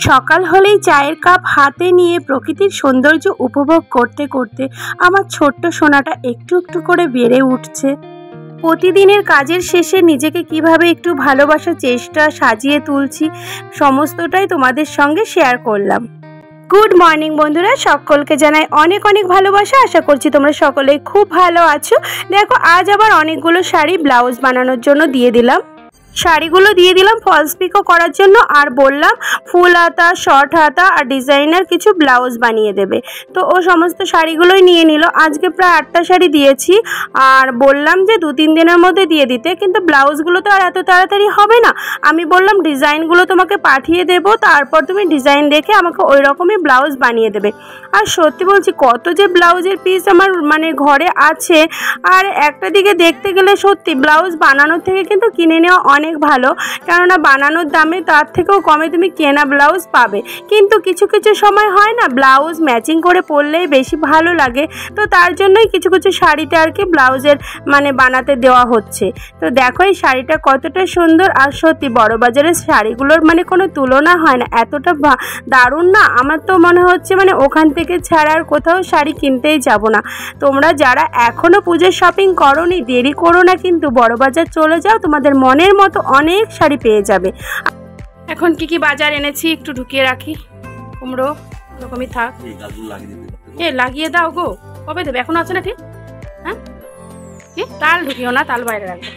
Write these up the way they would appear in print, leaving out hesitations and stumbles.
সকাল হলেই চায়ের কাপ হাতে নিয়ে প্রকৃতির সৌন্দর্য উপভোগ করতে করতে আমার ছোট্ট সোনাটা একটু একটু করে বেড়ে উঠছে। প্রতিদিনের কাজের শেষে নিজেকে কিভাবে একটু ভালোবাসার চেষ্টা সাজিয়ে তুলছি, সমস্তটাই তোমাদের সঙ্গে শেয়ার করলাম। গুড মর্নিং বন্ধুরা, সকলকে জানাই অনেক অনেক ভালোবাসা। আশা করছি তোমরা সকলেই খুব ভালো আছো। দেখো, আজ আবার অনেকগুলো শাড়ি ব্লাউজ বানানোর জন্য দিয়ে দিলাম। শাড়িগুলো দিয়ে দিলাম ফলস পিকো করার জন্য, আর বললাম ফুল হাতা, শর্ট হাতা আর ডিজাইনার কিছু ব্লাউজ বানিয়ে দেবে। তো ও সমস্ত শাড়িগুলোই নিয়ে নিল। আজকে প্রায় 8টা শাড়ি দিয়েছি, আর বললাম যে 2-3 দিনের মধ্যে দিয়ে দিতে, কিন্তু ব্লাউজগুলো তো আর এত তাড়াতাড়ি হবে না। আমি বললাম ডিজাইনগুলো তোমাকে পাঠিয়ে দেবো, তারপর তুমি ডিজাইন দেখে আমাকে ওই রকমই ব্লাউজ বানিয়ে দেবে। আর সত্যি বলছি, কত যে ব্লাউজের পিস আমার ঘরে আছে, আর একটা দিকে দেখতে গেলে সত্যি ব্লাউজ বানানোর থেকে কিন্তু কিনে নেওয়া অনেক ভালো, কেননা বানানোর দামে তার থেকেও কমে তুমি কেনা ব্লাউজ পাবে। কিন্তু কিছু কিছু সময় হয় না, ব্লাউজ ম্যাচিং করে পরলেই বেশি ভালো লাগে। তো তার জন্যই কিছু কিছু শাড়িতে আর কি ব্লাউজের বানাতে দেওয়া হচ্ছে। তো দেখো এই শাড়িটা কতটা সুন্দর, আর সত্যি বড় বাজারের শাড়িগুলোর কোনো তুলনা হয় না, এতটা দারুণ না। আমার তো মনে হচ্ছে ওখান থেকে ছাড়া আর কোথাও শাড়ি কিনতেই যাব না। তোমরা যারা এখনও পুজোর শপিং করোনি, দেরি করো না, কিন্তু বড় বাজার চলে যাও, তোমাদের মনের মতো অনেক শাড়ি পেয়ে যাবে। এখন কি কি বাজার এনেছি একটু ঢুকিয়ে রাখি। কুমড়ো এরকমই থাক, লাগিয়ে দাও গো। কবে দেবে? এখন আছে না ঠিক? হ্যাঁ, কি তাল ঢুকিও না, তাল বাইরে রাখবে।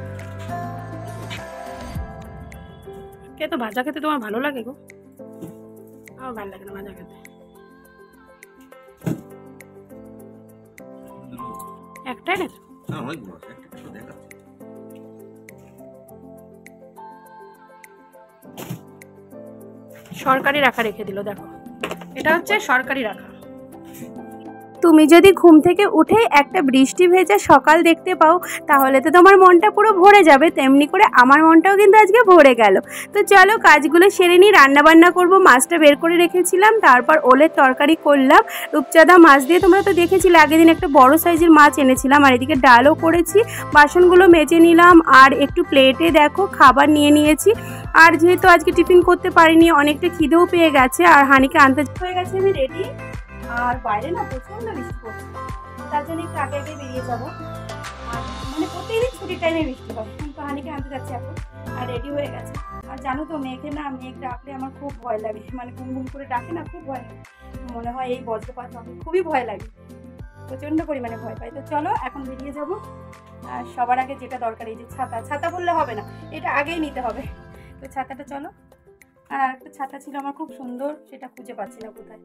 কে তো ভাজা খেতে তোমার ভালো লাগে গো? আমার ভালো লাগে না ভাজা খেতে। একটাই না, সরকারি রাখা রেখে দিল। দেখো, এটা হচ্ছে সরকারি রাখা। তুমি যদি ঘুম থেকে উঠে একটা বৃষ্টি ভেজা সকাল দেখতে পাও, তাহলে তো তোমার মনটা পুরো ভরে যাবে। তেমনি করে আমার মনটাও কিন্তু আজকে ভরে গেল। তো চলো কাজগুলো সেরে নিই। রান্নাবান্না করব, মাছটা বের করে রেখেছিলাম, তারপর ওলের তরকারি করলাম রূপচাঁদা মাছ দিয়ে। তোমরা তো দেখেছিলে আগের দিন একটা বড় সাইজের মাছ এনেছিলাম, আর এদিকে ডালও করেছি। বাসনগুলো মেজে নিলাম, আর একটু প্লেটে দেখো খাবার নিয়ে নিয়েছি। আর যেহেতু আজকে টিফিন করতে পারিনি, অনেকটা খিদেও পেয়ে গেছে, আর হানিকে আনতে হয়ে গেছে আমি রেডি। আর বাইরে না প্রচন্ড বৃষ্টি পড়ছে, তার জন্য একটু আগে আগে বেরিয়ে যাবো। আর প্রতিদিন ছুটির টাইমে বৃষ্টি হয়, কিন্তু হানিকে আনতে যাচ্ছে এখন। আর রেডি হয়ে গেছে। আর জানো তো, মেঘ ডাকলে আমার খুব ভয় লাগে, ঘুম ঘুম করে ডাকে না, খুব ভয় লাগে। মনে হয় এই বজ্রপাত হবে, খুবই ভয় লাগে, প্রচন্ড পরিমাণে ভয় পাই। তো চলো এখন বেরিয়ে যাবো। আর সবার আগে যেটা দরকার, এই যে ছাতা বললে হবে না, এটা আগেই নিতে হবে। তো ছাতাটা চলো। আর আরেকটা ছাতা ছিল আমার খুব সুন্দর, সেটা খুঁজে পাচ্ছি না কোথায়।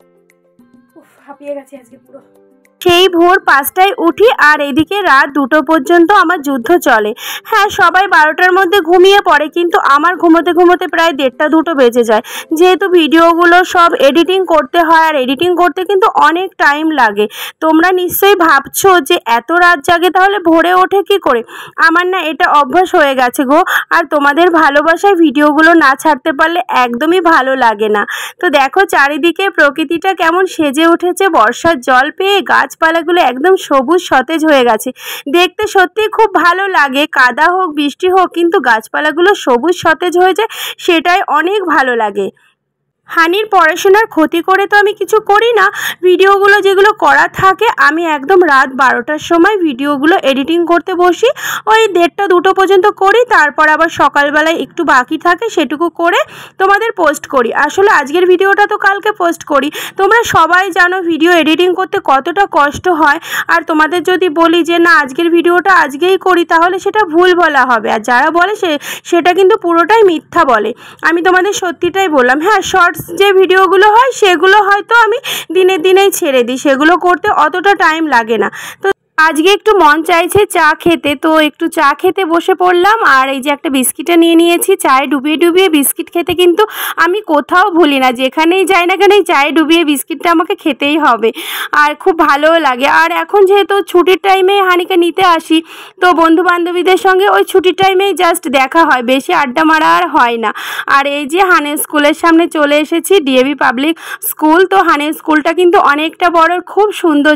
হাঁপিয়ে গেছে আজকে পুরো। সেই ভোর 5টায় উঠি, আর এদিকে রাত 2টো পর্যন্ত আমার যুদ্ধ চলে। হ্যাঁ, সবাই 12টার মধ্যে ঘুমিয়ে পড়ে, কিন্তু আমার ঘুমোতে ঘুমোতে প্রায় 1:30-2টো বেজে যায়। যেহেতু ভিডিওগুলো সব এডিটিং করতে হয়, আর এডিটিং করতে কিন্তু অনেক টাইম লাগে। তোমরা নিশ্চয়ই ভাবছো যে এত রাত জাগে তাহলে ভোরে ওঠে কি করে। আমার না এটা অভ্যাস হয়ে গেছে গো। আর তোমাদের ভালোবাসায় ভিডিওগুলো না ছাড়তে পারলে একদমই ভালো লাগে না। তো দেখো চারিদিকে প্রকৃতিটা কেমন সেজে উঠেছে, বর্ষার জল পেয়ে গাছপালাগুলো একদম সবুজ সতেজ হয়ে গেছে। দেখতে সত্যি খুব ভালো লাগে, কাদা হোক বৃষ্টি হোক, কিন্তু গাছপালাগুলো সবুজ সতেজ হয়ে যায়, সেটাই অনেক ভালো লাগে। হানির পড়াশোনার ক্ষতি করে তো আমি কিছু করি না। ভিডিওগুলো যেগুলো করা থাকে, আমি একদম রাত 12টার সময় ভিডিওগুলো এডিটিং করতে বসি। ওই 1:30-2টো পর্যন্ত করি, তারপর আবার সকালবেলায় একটু বাকি থাকে, সেটুকু করে তোমাদের পোস্ট করি। আসলে আজকের ভিডিওটা তো কালকে পোস্ট করি। তোমরা সবাই জানো ভিডিও এডিটিং করতে কতটা কষ্ট হয়। আর তোমাদের যদি বলি যে না আজকের ভিডিওটা আজকেই করি, তাহলে সেটা ভুল বলা হবে। আর যারা বলে সেটা কিন্তু পুরোটাই মিথ্যা বলে। আমি তোমাদের সত্যিটাই বললাম। হ্যাঁ, শর্টস যে ভিডিওগুলো হয় সেগুলো হয়তো আমি দিনেই ছেড়ে দিই, সেগুলো করতে অতটা টাইম লাগে না। তো আজকে একটু মন চাইছে চা খেতে, তো একটু চা খেতে বসে পড়লাম। আর এই যে একটা বিস্কিটটা নিয়ে নিয়েছি, চায়ে ডুবিয়ে ডুবিয়ে বিস্কিট খেতে কিন্তু আমি কোথাও ভুলি না। যেখানেই যাই না কেন এই চায়ে ডুবিয়ে বিস্কিটটা আমাকে খেতেই হবে, আর খুব ভালোও লাগে। আর এখন যেহেতু ছুটির টাইমে হানিকে নিতে আসি, তো বন্ধু বান্ধবীদের সঙ্গে ওই ছুটির টাইমেই জাস্ট দেখা হয়, বেশি আড্ডা মারা আর হয় না। আর এই যে হানের স্কুলের সামনে চলে এসেছি, ডিএভি পাবলিক স্কুল। তো হানের স্কুলটা কিন্তু অনেকটা বড়, খুব সুন্দর।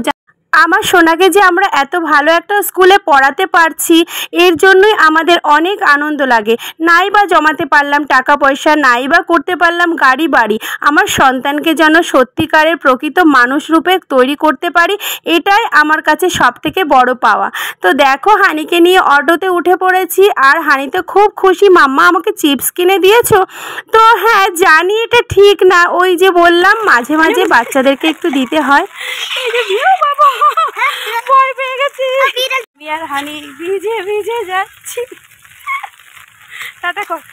আমার সোনাকে যে আমরা এত ভালো একটা স্কুলে পড়াতে পারছি, এর জন্যই আমাদের অনেক আনন্দ লাগে। নাই বা জমাতে পারলাম টাকা পয়সা, নাই বা করতে পারলাম গাড়ি বাড়ি, আমার সন্তানকে যেন সত্যিকারের প্রকৃত মানুষ রূপে তৈরি করতে পারি, এটাই আমার কাছে সবথেকে বড় পাওয়া। তো দেখো, হানিকে নিয়ে অটোতে উঠে পড়েছি, আর হানি তো খুব খুশি, মাম্মা আমাকে চিপস কিনে দিয়েছো। তো হ্যাঁ, জানি এটা ঠিক না, ওই যে বললাম মাঝে মাঝে বাচ্চাদেরকে একটু দিতে হয়। এই যে বাবা, ভয় পেয়ে গেছি। আর হানি ভিজে ভিজে যাচ্ছি। টাটা কর।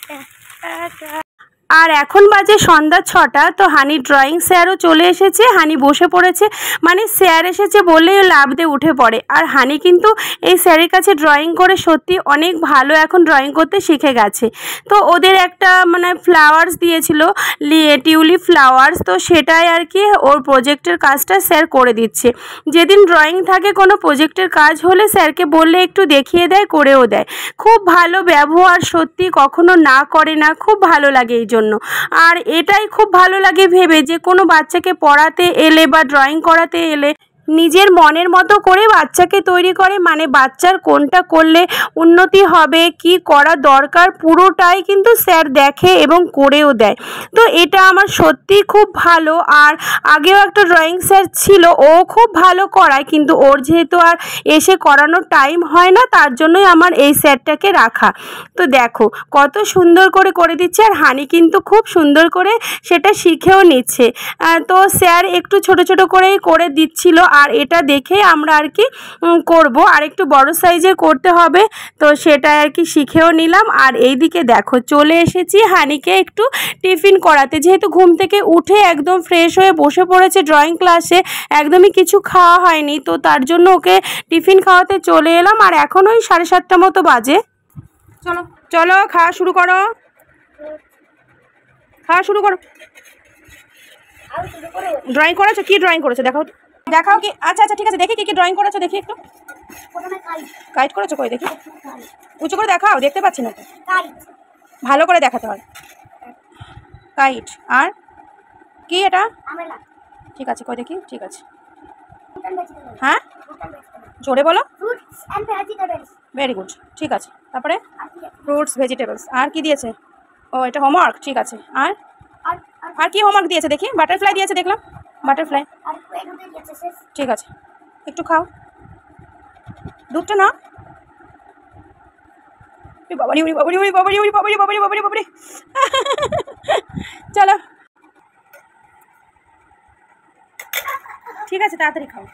আর এখন বাজে সন্ধ্যা 6টা। তো হানি ড্রয়িং স্যারও চলে এসেছে, হানি বসে পড়েছে, মানে স্যার এসেছে বলেই লাফ দিয়ে উঠে পড়ে। আর হানি কিন্তু এই স্যারের কাছে ড্রয়িং করে সত্যি অনেক ভালো এখন ড্রয়িং করতে শিখে গেছে। তো ওদের একটা মানে ফ্লাওয়ার্স দিয়েছিল, টিউলিপ ফ্লাওয়ার্স, তো সেটাই আর কি ওর প্রজেক্টের কাজটা স্যার করে দিচ্ছে। যেদিন ড্রয়িং থাকে, কোনো প্রজেক্টের কাজ হলে স্যারকে বললে একটু দেখিয়ে দেয়, করেও দেয়। খুব ভালো ব্যবহার, সত্যি কখনো না করে না, খুব ভালো লাগে এই জন্য। আর এটাই খুব ভালো লাগে ভেবে যে কোনো বাচ্চাকে পড়াতে এলে বা ড্রয়িং করাতে এলে নিজের মনের মতো করে বাচ্চাকে তৈরি করে, মানে বাচ্চার কোনটা করলে উন্নতি হবে, কি করা দরকার, পুরোটাই কিন্তু স্যার দেখে এবং করেও দেয়। তো এটা আমার সত্যিই খুব ভালো। আর আগেও একটা ড্রয়িং স্যার ছিল, ও খুব ভালো করায়, কিন্তু ওর যেহেতু আর এসে করানোর টাইম হয় না, তার জন্যই আমার এই স্যারটাকে রাখা। তো দেখো কত সুন্দর করে করে দিচ্ছে, আর হানি কিন্তু খুব সুন্দর করে সেটা শিখেও নিচ্ছে। তো স্যার একটু ছোট ছোট করেই করে দিচ্ছিল, আর এটা দেখে আমরা আর কি করব, আর একটু বড় সাইজের করতে হবে, তো সেটা আর কি শিখেও নিলাম। আর এইদিকে দেখো চলে এসেছি হানিকে একটু টিফিন করাতে, যেহেতু ঘুম থেকে উঠে একদম ফ্রেশ হয়ে বসে পড়েছে ড্রয়িং ক্লাসে, একদমই কিছু খাওয়া হয়নি, তো তার জন্য ওকে টিফিন খাওয়াতে চলে এলাম। আর এখন ওই 7:30 মতো বাজে। চলো চলো, খাওয়া শুরু করো, খাওয়া শুরু করো। ড্রয়িং করেছো? কি ড্রয়িং করেছো দেখাও, দেখাও কি? আচ্ছা আচ্ছা ঠিক আছে, দেখি কি ড্রয়িং করেছো, দেখি একটু। কাইট করেছো? কই দেখি, উঁচু করে দেখাও, দেখতে পাচ্ছি না, ভালো করে দেখাতে হয়। কাইট, আর কি এটা? ঠিক আছে, কই দেখি, ঠিক আছে। হ্যাঁ, জোরে বলো। ভেরি গুড, ঠিক আছে। তারপরে ফ্রুটস ভেজিটেবলস, আর কি দিয়েছে? ও, এটা হোমওয়ার্ক, ঠিক আছে। আর কি হোমওয়ার্ক দিয়েছে দেখি? বাটারফ্লাই দিয়েছে দেখলাম, বাটারফ্লাই, ঠিক আছে। একটু খাও, দুধটা না। বাবারি উড়ি বাবারি উড়ি বাবারি উড়ি বাবারি বাবারি বাবারি বাবারি। চলো ঠিক আছে, তাড়াতাড়ি খাও।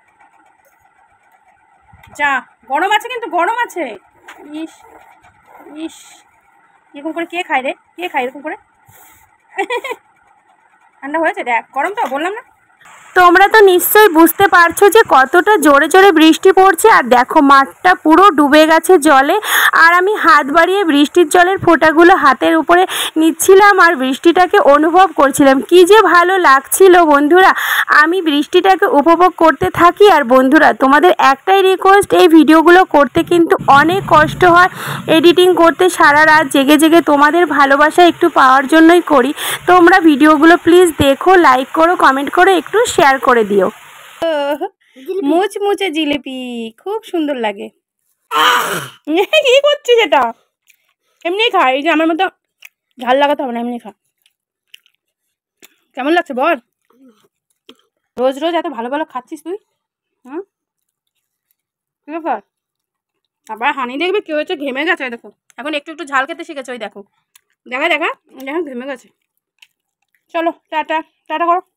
যা, গরম আছে কিন্তু, গরম আছে। ইস ইস, এরকম করে কে খায় রে, কে খায় এরকম করে? ঠান্ডা হয়েছে, দেখ গরম তো, বললাম না। তোমরা তো নিশ্চয়ই বুঝতে পারছো যে কতটা জোরে জোরে বৃষ্টি পড়ছে। আর দেখো মাঠটা পুরো ডুবে গেছে জলে, আর আমি হাত বাড়িয়ে বৃষ্টির জলের ফোঁটাগুলো হাতের উপরে নিচ্ছিলাম আর বৃষ্টিটাকে অনুভব করছিলাম। কি যে ভালো লাগছিল বন্ধুরা। আমি বৃষ্টিটাকে উপভোগ করতে থাকি। আর বন্ধুরা, তোমাদের একটাই রিকোয়েস্ট, এই ভিডিওগুলো করতে কিন্তু অনেক কষ্ট হয়, এডিটিং করতে সারা রাত জেগে জেগে তোমাদের ভালোবাসা একটু পাওয়ার জন্যই করি। তোমরা ভিডিওগুলো প্লিজ দেখো, লাইক করো, কমেন্ট করো, একটু শেয়ার করে দিও। মুচমুচে জিলিপি খুব সুন্দর লাগে। কি করছিস এটা? এমনি খা, এই যে আমার মতো ঝাল লাগাতে হবে না, এমনি খা। কেমন লাগছে বল? রোজ রোজ এত ভালো ভালো খাচ্ছিস তুই? হুম, আবার হানি দেখবি কি হয়েছে, ঘেমে গেছে দেখো, এখন একটু একটু ঝাল খেতে শিখেছে। ওই দেখো, দেখা দেখা, দেখো ঘেমে গেছে। চলো টাটা, টাটা করো।